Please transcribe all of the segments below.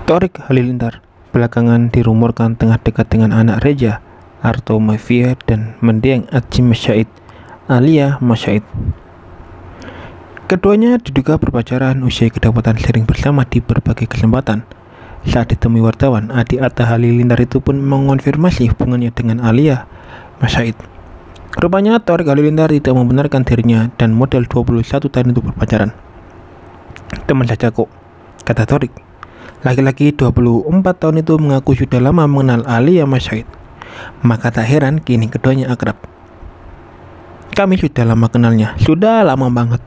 Thorik Halilintar belakangan dirumorkan tengah dekat dengan anak Reza, Arto Mafia dan mendiang Aji Masyaid, Alia Masyaid. Keduanya diduga berpacaran usai kedapatan sering bersama di berbagai kesempatan. Saat ditemui wartawan, adik Atta Halilintar itu pun mengonfirmasi hubungannya dengan Alia Masyaid. Rupanya Thorik Halilintar tidak membenarkan dirinya dan model 21 tahun itu berpacaran. Teman saja kok, kata Thorik. Laki-laki 24 tahun itu mengaku sudah lama mengenal Alia Masyaid. Maka tak heran kini keduanya akrab. Kami sudah lama kenalnya, sudah lama banget.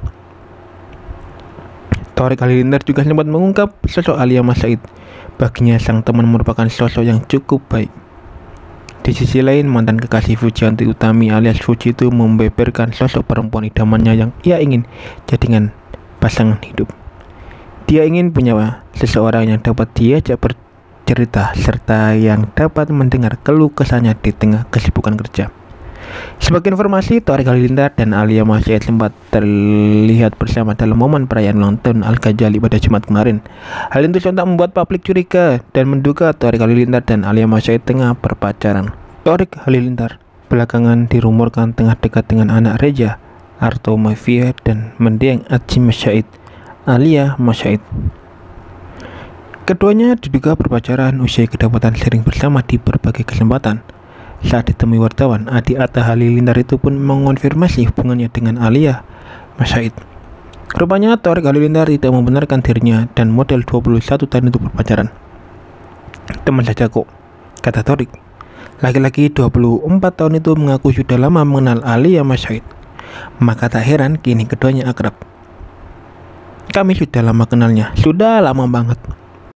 Thorik Halilintar juga sempat mengungkap sosok Alia Masyaid. Baginya sang teman merupakan sosok yang cukup baik. Di sisi lain, mantan kekasih Fujianti Utami alias Fuji itu membeberkan sosok perempuan idamannya yang ia ingin jadikan pasangan hidup. Dia ingin punya seseorang yang dapat diajak bercerita serta yang dapat mendengar keluh kesahnya di tengah kesibukan kerja. Sebagai informasi, Thorik Halilintar dan Alia Masyaid sempat terlihat bersama dalam momen perayaan ulang tahun Al-Ghazali pada Jumat kemarin. Hal itu sontak membuat publik curiga dan menduga Thorik Halilintar dan Alia Masyaid tengah berpacaran. Thorik Halilintar belakangan dirumorkan tengah dekat dengan anak Reza, Arto Mafia dan mendiang Aji Masyaid, Alia Masyaid. Keduanya diduga berpacaran usai kedapatan sering bersama di berbagai kesempatan. Saat ditemui wartawan, adik Atta Halilintar itu pun mengonfirmasi hubungannya dengan Alia Masyaid. Rupanya Thorik Halilintar tidak membenarkan dirinya dan model 21 tahun itu berpacaran. Teman saja kok, kata Thorik. Laki-laki 24 tahun itu mengaku sudah lama mengenal Alia Masyaid. Maka tak heran kini keduanya akrab. Kami sudah lama kenalnya, sudah lama banget.